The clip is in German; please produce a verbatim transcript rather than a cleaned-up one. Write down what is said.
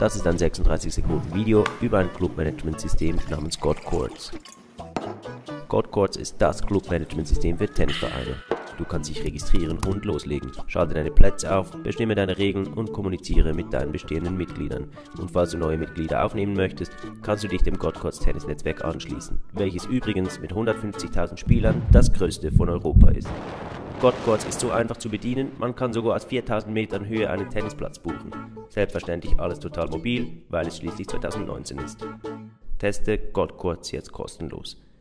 Das ist ein sechsunddreißig Sekunden Video über ein Clubmanagement-System namens God Courts. God Courts ist das Clubmanagement-System für Tennisvereine. Du kannst dich registrieren und loslegen. Schalte deine Plätze auf, bestimme deine Regeln und kommuniziere mit deinen bestehenden Mitgliedern. Und falls du neue Mitglieder aufnehmen möchtest, kannst du dich dem God Courts Tennisnetzwerk anschließen, welches übrigens mit hundertfünfzigtausend Spielern das größte von Europa ist. God Courts ist so einfach zu bedienen, man kann sogar aus viertausend Metern Höhe einen Tennisplatz buchen. Selbstverständlich alles total mobil, weil es schließlich zweitausendneunzehn ist. Teste God Courts jetzt kostenlos.